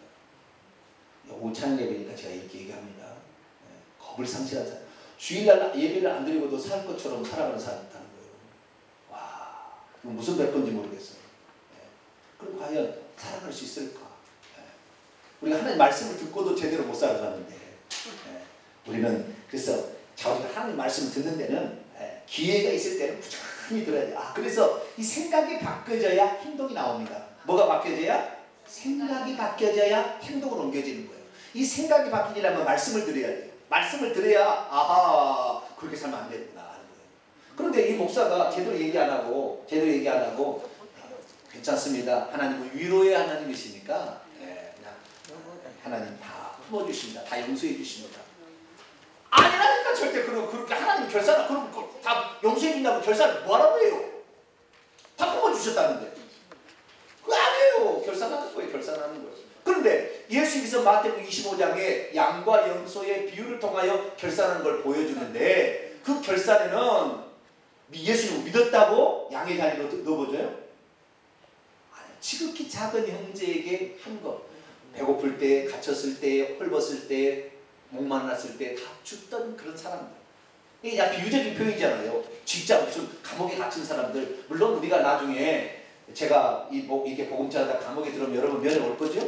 Speaker 1: 오찬 예배니까 제가 이렇게 얘기합니다. 네. 겁을 상실한 사람. 주일날 예배를 안 드리고도 살 것처럼 살아가는 사람이 있다는 거예요. 와, 무슨 몇 번인지 모르겠어요. 네. 그럼 과연 살아갈 수 있을까? 네. 우리가 하나님 말씀을 듣고도 제대로 못 살아가는데, 네. 우리는 그래서 자, 우리가 하나님 말씀을 듣는 데는 기회가 있을 때는 꾸준히 들어야 돼요. 아, 그래서 이 생각이 바뀌어져야 행동이 나옵니다. 뭐가 바뀌어져야? 생각이 바뀌어져야 행동으로 옮겨지는 거예요. 이 생각이 바뀌려면 말씀을 들어야 돼요. 말씀을 들어야 아하 그렇게 살면 안 되는구나 하는 거예요. 그런데 이 목사가 제대로 얘기 안 하고 제대로 얘기 안 하고 괜찮습니다. 하나님은 위로의 하나님이시니까 네, 그냥 하나님 다 품어주십니다. 다 용서해 주십니다. 아니라니까 절대 그런 그렇게 하나님 결산 그럼 다 용서해 준다고 결산 뭐라고 해요? 다 품어주셨다는데 그거 아니에요. 결산하는 거예요. 결산하는 거예요. 그런데 예수님께서 마태복음 이십오 장에 양과 염소의 비유를 통하여 결산하는 걸 보여주는데 그 결산에는 예수님을 믿었다고 양의 자리로 넣어보줘요? 아니, 지극히 작은 형제에게 한 것. 배고플 때, 갇혔을 때, 헐벗을 때, 목말랐을 때 다 죽던 그런 사람들. 이게 그냥 비유적인 표현이잖아요. 진짜 무슨 감옥에 갇힌 사람들. 물론 우리가 나중에 제가 이 뭐 이게 복음 전하다 감옥에 들어오면 여러분 면회 올 거죠?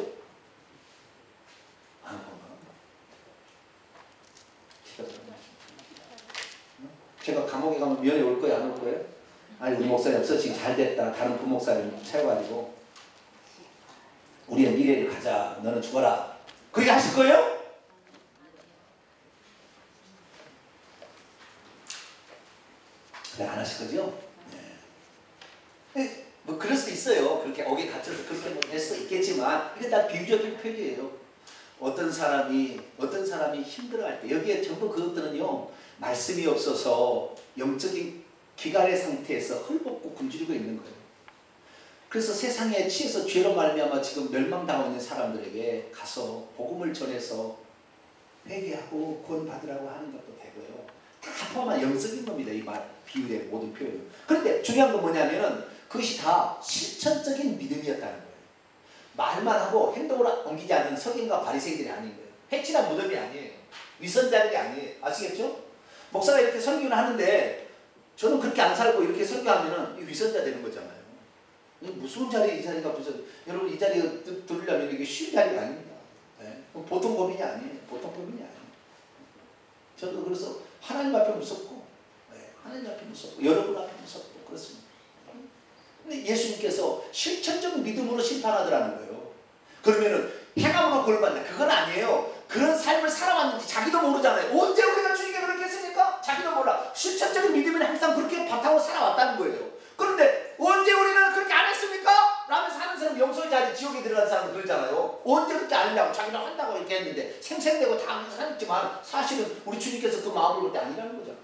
Speaker 1: 안 올 건가? 제가 감옥에 가면 면회 올 거예요? 안 올 거예요? 아니 우리 목사님 없어 지금 잘 됐다. 다른 부목사님 채워가지고 우리의 미래를 가자. 너는 죽어라. 그렇게 하실 거예요? 그래 안 하실 거죠? 네. 뭐 그럴 수도 있어요. 그렇게 억에 갇혀서 그렇게 뭐 할 수도 있겠지만 이게 다 비유적인 표현이에요. 어떤 사람이 어떤 사람이 힘들어할 때 여기에 전부 그것들은요 말씀이 없어서 영적인 기갈의 상태에서 헐벗고 굶주리고 있는 거예요. 그래서 세상에 취해서 죄로 말미암아 지금 멸망당하고 있는 사람들에게 가서 복음을 전해서 회개하고 구원받으라고 하는 것도 되고요. 다 포함한 영적인 겁니다. 이 말 비유의 모든 표현. 그런데 중요한 건 뭐냐면은 그것이 다 실천적인 믿음이었다는 거예요. 말만 하고 행동으로 옮기지 않는 서기관과 바리새인들이 아닌 거예요. 해치란 무덤이 아니에요. 위선자들이 아니에요. 아시겠죠? 목사가 이렇게 설교를 하는데 저는 그렇게 안 살고 이렇게 설교하면은 위선자 되는 거잖아요. 무서운 자리 이 자리가 무슨 여러분 이 자리에 들으려면 이게 쉬운 자리가 아닙니다. 네? 보통 고민이 아니에요. 보통 고민이 아니에요. 저도 그래서 하나님 앞에 무섭고 네? 하나님 앞에 무섭고 여러분 앞에 무섭고 그렇습니다. 근데 예수님께서 실천적 믿음으로 심판하더라는 거예요. 그러면은 행함으로 벌 받는다. 그건 아니에요. 그런 삶을 살아왔는지 자기도 모르잖아요. 언제 우리가 주님께 그렇게 했습니까? 자기도 몰라. 실천적인 믿음은 항상 그렇게 바탕으로 살아왔다는 거예요. 그런데 언제 우리는 그렇게 안 했습니까? 라면 사는 사람 영소의 자리 지옥에 들어간 사람은 그러잖아요. 언제 그렇게 안 했냐고 자기는 한다고 이렇게 했는데 생생되고 다 살았지만 사실은 우리 주님께서 그 마음을 볼 때 아니라는 거죠.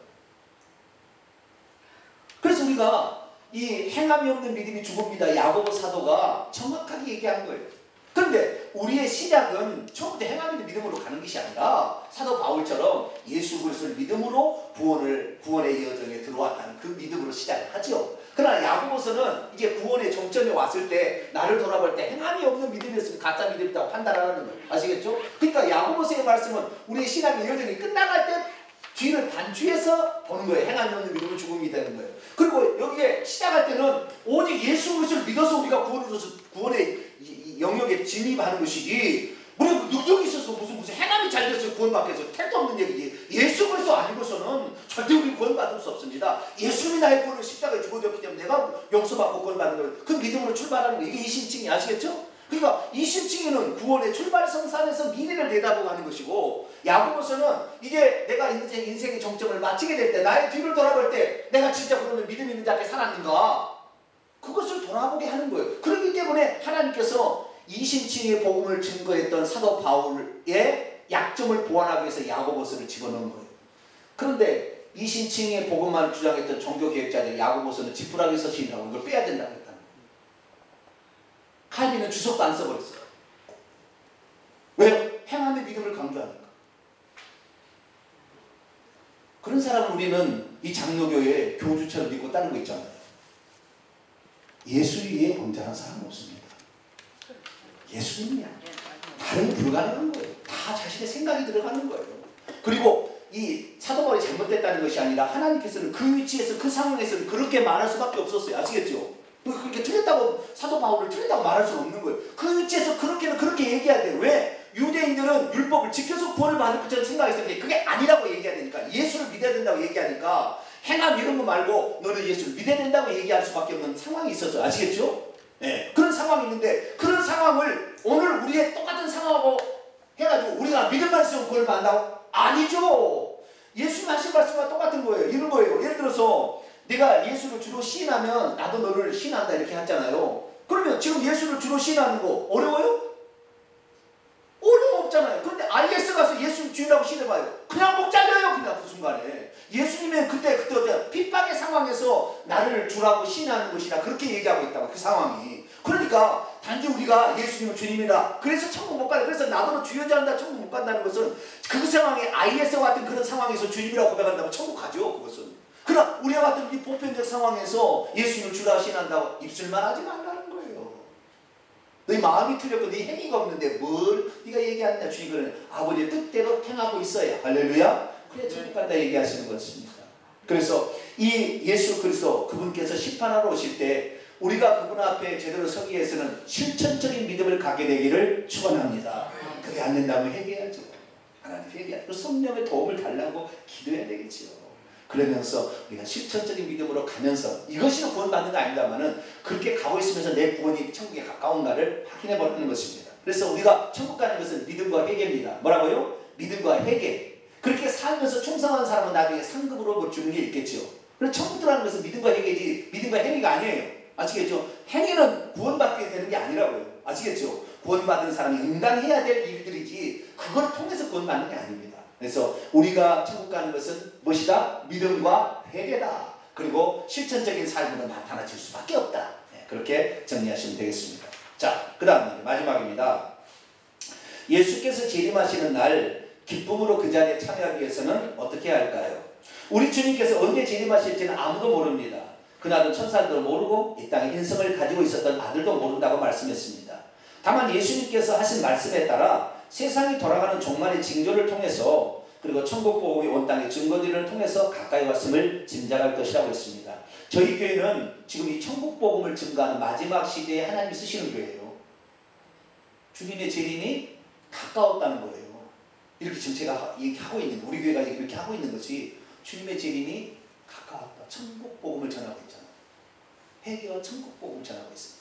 Speaker 1: 그래서 우리가 이 행함이 없는 믿음이 죽음이다. 야고보 사도가 정확하게 얘기한 거예요. 그런데 우리의 시작은 처음부터 행함이 있는 믿음으로 가는 것이 아니라 사도 바울처럼 예수 그리스도를 믿음으로 구원을 구원의 여정에 들어왔다는 그 믿음으로 시작을 하죠. 그러나 야고보서는 이제 구원의 정점에 왔을 때 나를 돌아볼 때 행함이 없는 믿음이었으면 가짜 믿음이라고 판단하는 거예요. 아시겠죠? 그러니까 야고보서의 말씀은 우리의 신앙의 여정이 끝나갈 때 뒤를 반추해서 보는 거예요. 행함이 없는 믿음은 죽음이 되는 거예요. 그리고 여기에 시작할 때는 오직 예수 그리스도를 믿어서 우리가 구원으로서 구원의 영역에 진입하는 것이지 우리가 능력이 있어서 무슨 무슨 행함이 잘 돼서 구원받게 해서 택도 없는 얘기지 예수 그리스도 아니고서는 절대 우리 구원받을 수 없습니다. 예수님이 나의 구원을 십자가에 죽어졌기 때문에 내가 용서받고 구원받는 거예요. 그 믿음으로 출발하는 거 이게 이심층이 아시겠죠? 그러니까 이심층에는 구원의 출발성산에서 미래를 내다보고 하는 것이고 야고보서는 이제 내가 이제 인생의 정점을 마치게 될 때 나의 뒤를 돌아볼 때 내가 진짜 그러면 믿음 있는 자께 살았는가 그것을 돌아보게 하는 거예요. 그렇기 때문에 하나님께서 이심층의 복음을 증거했던 사도 바울의 약점을 보완하기 위해서 야고보서를 집어넣은 거예요. 그런데 이심층의 복음만 주장했던 종교개혁자들 야고보서는 지푸라기 서신이라고 이걸 빼야 된다고 했다는 거예요. 칼빈은 주석도 안 써버렸어요. 왜요? 행함의 믿음을 강조하니까. 그런 사람을 우리는 이 장로교의 교주처럼 믿고 따르고 있잖아요. 예수 위에 범죄하는 사람은 없습니다. 예수님이야. 다른 불가능한 거예요. 다 자신의 생각이 들어가는 거예요. 그리고 이 사도 바울이 잘못됐다는 것이 아니라 하나님께서는 그 위치에서 그 상황에서는 그렇게 말할 수밖에 없었어요. 아시겠죠? 그렇게 틀렸다고 사도 바울을 틀렸다고 말할 수는 없는 거예요. 그 위치에서 그렇게는 그렇게 얘기해야 돼요. 왜? 유대인들은 율법을 지켜서 구원을 받을 것처럼 생각했었는데 그게 아니라고 얘기해야 되니까 예수를 믿어야 된다고 얘기하니까 행함 이런 거 말고 너는 예수를 믿어야 된다고 얘기할 수밖에 없는 상황이 있었어요. 아시겠죠? 네. 그런 상황이 있는데 그런 상황을 오늘 우리의 똑같은 상황하고 해가지고 우리가 믿음만 있으면 구원을 받는다고? 아니죠. 예수님 하신 말씀과 똑같은 거예요. 이런 거예요. 예를 들어서 내가 예수를 주로 시인하면 나도 너를 시인한다 이렇게 하잖아요. 그러면 지금 예수를 주로 시인하는 거 어려워요? 어려움 없잖아요. 그런데 아이에스 가서 예수 주인하고 시인해봐요. 그냥 목 잘려요. 그냥 그 순간에. 예수님은 그때 그때 어때 핍박의 상황에서 나를 주라고 시인하는 것이라 그렇게 얘기하고 있다고 그 상황이. 그러니까 단지 우리가 예수님은 주님이다. 그래서 천국 못 가다. 그래서 나도 주여자한다 천국 못 간다는 것은 그 상황에 아이에스와 같은 그런 상황에서 주님이라고 고백한다면 천국 가죠. 그것은. 그러나 우리와 같은 이 보편적 상황에서 예수님을 주라 시인한다고 입술만 하지 말라는 거예요. 너희 마음이 틀렸고 네 행위가 없는데 뭘 네가 얘기하느냐. 주님 그러네. 아버지의 뜻대로 행하고 있어야. 할렐루야. 그래 천국 간다 얘기하시는 것입니다. 그래서 이 예수 그리스도 그분께서 심판하러 오실 때 우리가 그분 앞에 제대로 서기 위해서는 실천적인 믿음을 가게 되기를 축원합니다. 그게 안 된다면 회개해야죠. 하나님 회개하고 성령의 도움을 달라고 기도해야 되겠지요. 그러면서 우리가 실천적인 믿음으로 가면서 이것이 구원받는 거 아닙니다만은 그렇게 가고 있으면서 내 구원이 천국에 가까운가를 확인해 보는 것입니다. 그래서 우리가 천국 가는 것은 믿음과 회개입니다. 뭐라고요? 믿음과 회개. 그렇게 살면서 충성한 사람은 나중에 상급으로 주는 게 있겠죠. 그래서 천국 들어가는 것은 믿음과 회개지 믿음과 행위가 아니에요. 아시겠죠? 행위는 구원받게 되는 게 아니라고요. 아시겠죠? 구원받은 사람이 응당해야 될 일들이지 그걸 통해서 구원받는 게 아닙니다. 그래서 우리가 천국 가는 것은 무엇이다? 믿음과 회개다. 그리고 실천적인 삶으로 나타나질 수밖에 없다. 네, 그렇게 정리하시면 되겠습니다. 자, 그 다음 마지막입니다. 예수께서 재림하시는 날 기쁨으로 그 자리에 참여하기 위해서는 어떻게 해야 할까요? 우리 주님께서 언제 재림하실지는 아무도 모릅니다. 그날은 천사들도 모르고 이 땅에 인성을 가지고 있었던 아들도 모른다고 말씀했습니다. 다만 예수님께서 하신 말씀에 따라 세상이 돌아가는 종말의 징조를 통해서 그리고 천국 복음이 온 땅의 증거들을 통해서 가까이 왔음을 짐작할 것이라고 했습니다. 저희 교회는 지금 이 천국 복음을 증거하는 마지막 시대에 하나님이 쓰시는 교회예요. 주님의 재림이 가까웠다는 거예요. 이렇게 지금 제가 얘기하고 있는 우리 교회가 이렇게 하고 있는 것이 주님의 재림이 가까웠다. 천국 복음을 전하고 있잖아요. 회개와 천국 복음을 전하고 있습니다.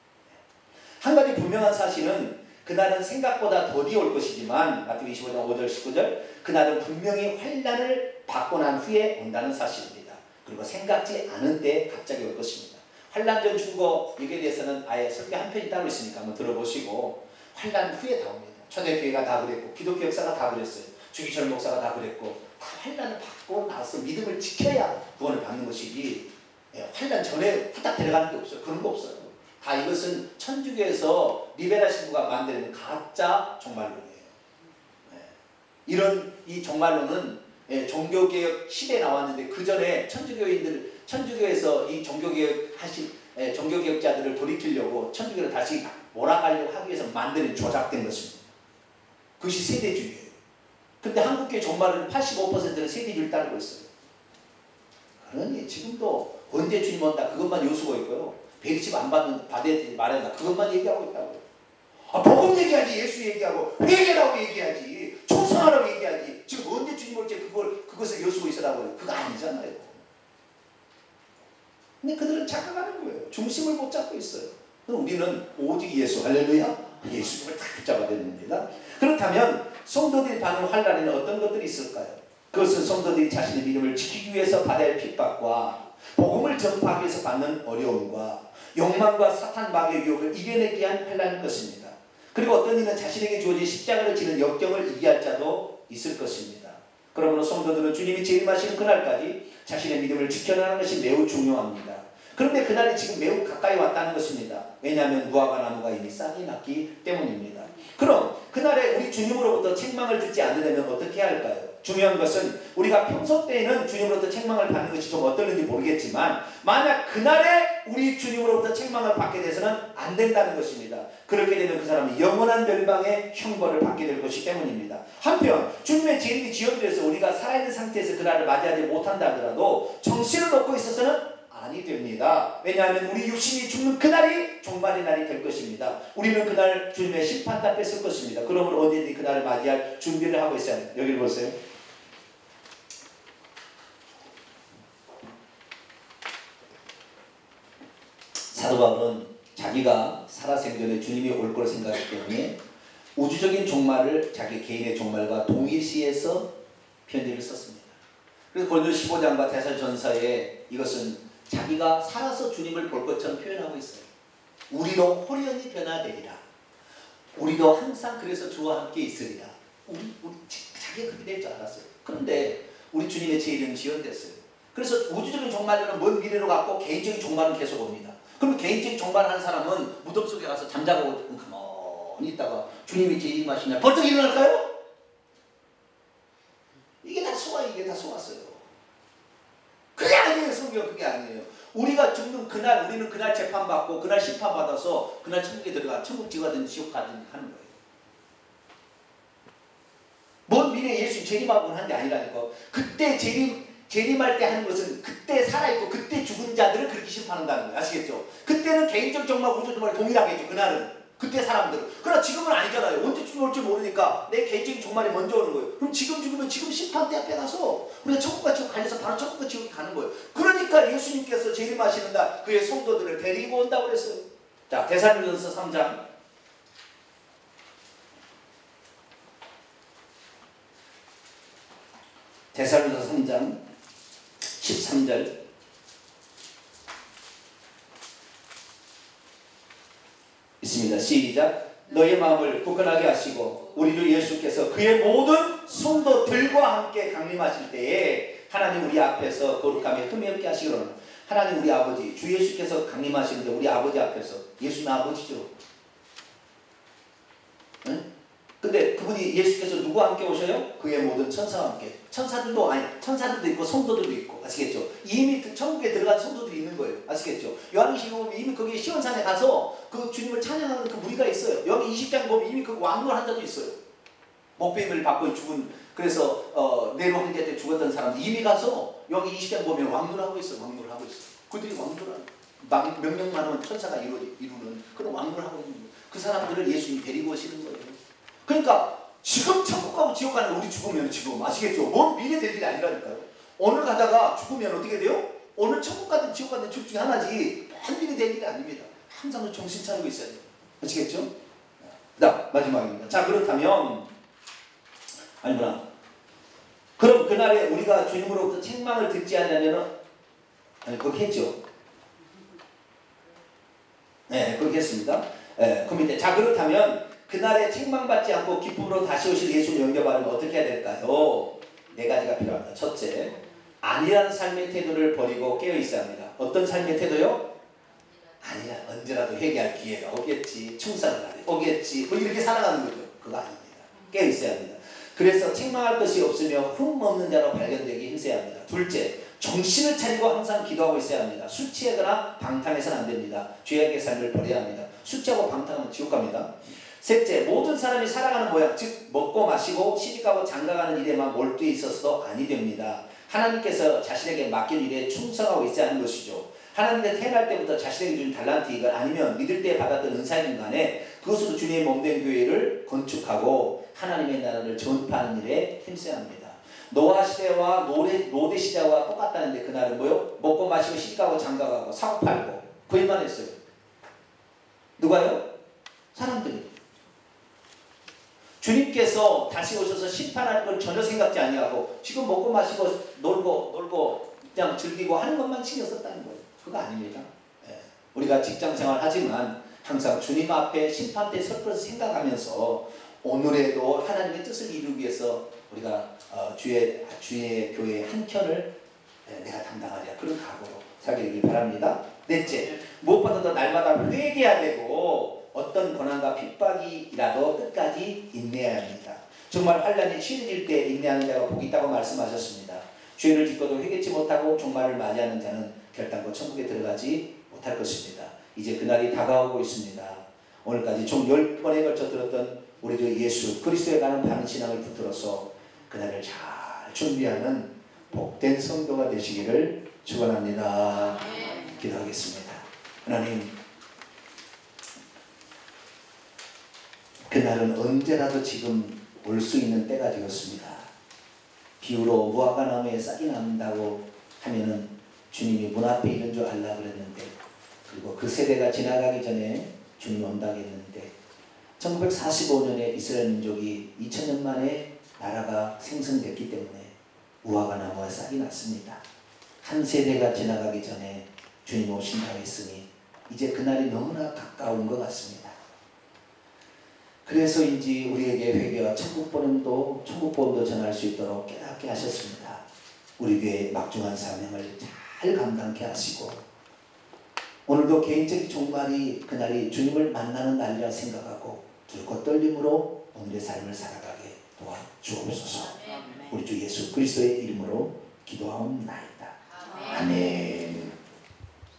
Speaker 1: 한 가지 분명한 사실은 그날은 생각보다 더디 올 것이지만 마태복음 이십오 장 오 절 십구 절 그날은 분명히 환난을 받고 난 후에 온다는 사실입니다. 그리고 생각지 않은 때에 갑자기 올 것입니다. 환난 전 중거 여기에 대해서는 아예 설교 한 편이 따로 있으니까 한번 들어보시고 환난 후에 다 옵니다. 초대교회가 다 그랬고 기독교 역사가 다 그랬어요. 주기철 목사가 다 그랬고 다 환난을 받고 나서 믿음을 지켜야 구원을 받는 것이지 환난 전에 후딱 데려가는 게 없어요. 그런 거 없어요. 다 이것은 천주교에서 리베라 신부가 만드는 가짜 종말론이에요. 네. 이런 이 종말론은 예, 종교개혁 시대에 나왔는데 그 전에 천주교인들 천주교에서 이 종교개혁 하신 예, 종교개혁자들을 돌이키려고 천주교를 다시 몰아가려고 하기 위해서 만드는 조작된 것입니다. 그것이 세대주의예요. 근데 한국교회 종말은 팔십오 퍼센트는 세대주의를 따르고 있어요. 그러니 지금도 언제 주님 온다 그것만 요수고 있고요. 백십 안 받는 받아야 말한다 그것만 얘기하고 있다고요. 아, 복음 얘기하지 예수 얘기하고 회개라고 얘기하지 충성하라고 얘기하지 지금 언제 주님 올지 그걸 그것을 요수고 있으라고 그거 아니잖아요. 근데 그들은 착각하는 거예요. 중심을 못 잡고 있어요. 그럼 우리는 오직 예수 할렐루야 예수님을 딱 붙잡아야 됩니다. 그렇다면 성도들이 받는 환난에는 어떤 것들이 있을까요? 그것은 성도들이 자신의 믿음을 지키기 위해서 받아야 할 핍박과 복음을 전파하기 위해서 받는 어려움과 욕망과 사탄 마귀의 유혹을 이겨내기 위한 환난인 것입니다. 그리고 어떤 이는 자신에게 주어진 십자가를 지는 역경을 이기할 자도 있을 것입니다. 그러므로 성도들은 주님이 재림하시는 그날까지 자신의 믿음을 지켜나가는 것이 매우 중요합니다. 그런데 그날이 지금 매우 가까이 왔다는 것입니다. 왜냐하면 무화과 나무가 이미 싹이 났기 때문입니다. 그럼 그날에 우리 주님으로부터 책망을 듣지 않으려면 어떻게 해야 할까요? 중요한 것은 우리가 평소 때에는 주님으로부터 책망을 받는 것이 좀 어떨는지 모르겠지만 만약 그날에 우리 주님으로부터 책망을 받게 돼서는 안 된다는 것입니다. 그렇게 되면 그 사람은 영원한 멸망의 형벌을 받게 될 것이기 때문입니다. 한편 주님의 재림이 지연돼서 우리가 살아있는 상태에서 그날을 맞이하지 못한다 하더라도 정신을 놓고 있어서는 안 아니 됩니다. 왜냐하면 우리 육신이 죽는 그날이 종말의 날이 될 것입니다. 우리는 그날 주님의 심판대 앞에 설 것입니다. 그러므로 언제든지 그날을 맞이할 준비를 하고 있어야 합니다. 여기를 보세요. 사도 바울은 자기가 살아생전에 주님이 올 거라 생각하기 때문에 우주적인 종말을 자기 개인의 종말과 동일시해서 편지를 썼습니다. 그래서 고린도 십오 장과 데살전서에 이것은 자기가 살아서 주님을 볼 것처럼 표현하고 있어요. 우리도 호련히 변화되리라. 우리도 항상 그래서 주와 함께 있으리라. 우리, 우리 자기가 그렇게 될 줄 알았어요. 그런데 우리 주님의 제 이름이 지연됐어요. 그래서 우주적인 종말은 먼 미래로 갔고 개인적인 종말은 계속 옵니다. 그럼 개인적인 종말하는 사람은 무덤 속에 가서 잠자고 가만히 있다가 주님이 재림하시냐 벌떡 일어날까요? 이게 다 속아, 이게 다 속았어요. 그게 아니에요. 성경 그게 아니에요. 우리가 죽는 그날, 우리는 그날 재판받고 그날 심판받아서 그날 천국에 들어가 천국 지가든 지옥 가든 하는 거예요. 먼 미래에 예수 재림하고 하는 게 아니라니까. 그때 재림 재림할 때 하는 것은 그때 살아있고 그때 죽은 자들을 그렇게 심판한다는 거예요. 아시겠죠? 그때는 개인적 종말, 우주적 종말이 동일하겠죠. 그날은. 그때 사람들은. 그러나 지금은 아니잖아요. 언제 죽을 줄 모르니까 내 개인적인 종말이 먼저 오는 거예요. 그럼 지금 죽으면 지금 심판대 앞에 가서 우리가 천국과 지옥 갈려서 바로 천국과 지옥에 가는 거예요. 그러니까 예수님께서 재림하시는 날 그의 성도들을 데리고 온다고 그랬어요. 자, 데살로니가서 삼 장. 데살로니가서 삼 장 십삼 절. 있습니다. 시작. 너의 마음을 굳건하게 하시고 우리 주 예수께서 그의 모든 성도들과 함께 강림하실 때에 하나님 우리 앞에서 거룩함에 흠이 없게 하시기로는 하나님 우리 아버지 주 예수께서 강림하시는데 우리 아버지 앞에서 예수는 아버지죠. 응? 근데 그분이 예수께서 누구와 함께 오셔요? 그의 모든 천사와 함께. 천사들도 아니 천사들도 있고 성도들도 있고 아시겠죠? 이미 천국에 들어간 성도들이 있는 거예요. 아시겠죠? 요한계시록 보면 이미 거기 시온산에 가서 그 주님을 찬양하는 그 무리가 있어요. 여기 이십 장 보면 이미 그 왕노한 자도 있어요. 목배임을 받고 죽은 그래서 어, 네로 황제 때 죽었던 사람들 이미 가서 여기 이십 장 보면 왕노를 하고 있어요. 왕노를 하고 있어요. 그들이 왕노를 하는 명령만 하면 천사가 이루, 이루는 그런 왕노를 하고 있는 거예요. 그 사람들을 예수님이 데리고 오시는 거예요. 그러니까 지금 천국 가고 지옥 가는 우리 죽으면 지금 아시겠죠? 뭔 미래 될 일이 아니라니까요. 오늘 가다가 죽으면 어떻게 돼요? 오늘 천국 가든 지옥 가든 둘 중에 하나지 뭔 미래 될 일이 아닙니다. 항상 정신 차리고 있어야 돼요. 아시겠죠? 자, 마지막입니다. 자, 그렇다면 아니구나. 그럼 그날에 우리가 주님으로부터 책망을 듣지 않으면 아니 그렇게 했죠. 네, 그렇게 했습니다. 네, 그 밑에 자 그렇다면 그날에 책망받지 않고 기쁨으로 다시 오실 예수를 영접하려면 어떻게 해야 될까요? 네 가지가 필요합니다. 첫째, 아니라는 삶의 태도를 버리고 깨어있어야 합니다. 어떤 삶의 태도요? 아니라 언제라도 회개할 기회가 오겠지. 충성을 하게 오겠지. 뭐 이렇게 살아가는 거죠. 그거 아닙니다. 깨어있어야 합니다. 그래서 책망할 것이 없으며 흠없는 자로 발견되기 힘써야 합니다. 둘째, 정신을 차리고 항상 기도하고 있어야 합니다. 술 취하거나 방탕해서는 안 됩니다. 죄악의 삶을 버려야 합니다. 술 취하고 방탕하면 지옥 갑니다. 셋째, 모든 사람이 살아가는 모양, 즉 먹고 마시고 시집가고 장가가는 일에만 몰두해 있어서도 아니 됩니다. 하나님께서 자신에게 맡긴 일에 충성하고 있어야 하는 것이죠. 하나님께 태어날 때부터 자신에게 준 달란트 이걸 아니면 믿을 때 받았던 은사인 간에 그것으로 주님의 몸된 교회를 건축하고 하나님의 나라를 전파하는 일에 힘써야 합니다. 노아 시대와 노래, 노대 시대와 똑같다는데 그날은 뭐요? 먹고 마시고 시집가고 장가가고 사고 팔고 그 일만 했어요. 누가요? 사람들이. 주님께서 다시 오셔서 심판하는 걸 전혀 생각지 아니하고 지금 먹고 마시고 놀고 놀고 그냥 즐기고 하는 것만 신경 썼다는 거예요. 그거 아닙니다. 예. 우리가 직장생활 하지만 항상 주님 앞에 심판대 설 것을 생각하면서 오늘에도 하나님의 뜻을 이루기 위해서 우리가 어, 주의, 주의 교회의 한 켠을 예, 내가 담당하리라 그런 각오로 살게 되길 바랍니다. 넷째, 무엇보다도 날마다 회개해야 되고 어떤 고난과 핍박이라도 끝까지 인내해야 합니다. 정말 환난이 심해질 때 인내하는 자가 복이 있다고 말씀하셨습니다. 죄를 짓고도 회개치 못하고 종말을 맞이하는 자는 결단코 천국에 들어가지 못할 것입니다. 이제 그날이 다가오고 있습니다. 오늘까지 총 열 번에 걸쳐 들었던 우리 주 예수 그리스도에 관한 바른 신앙을 붙들어서 그날을 잘 준비하는 복된 성도가 되시기를 축원합니다. 기도하겠습니다. 하나님, 그날은 언제라도 지금 올 수 있는 때가 되었습니다. 비유로 무화과 나무에 싹이 난다고 하면은 주님이 문 앞에 있는 줄 알라 그랬는데, 그리고 그 세대가 지나가기 전에 주님이 온다고 했는데, 천구백사십오 년에 이스라엘 민족이 이천 년 만에 나라가 생성됐기 때문에 무화과 나무가 싹이 났습니다. 한 세대가 지나가기 전에 주님 오신다고 했으니 이제 그날이 너무나 가까운 것 같습니다. 그래서인지 우리에게 회개와 천국복음도 천국복음도 전할 수 있도록 깨닫게 하셨습니다. 우리 교회의 막중한 사명을 잘 감당케 하시고, 오늘도 개인적인 종말이 그날이 주님을 만나는 날이라 생각하고 두렵고 떨림으로 오늘의 삶을 살아가게 도와주옵소서. 우리 주 예수 그리스도의 이름으로 기도하옵나이다. 아멘.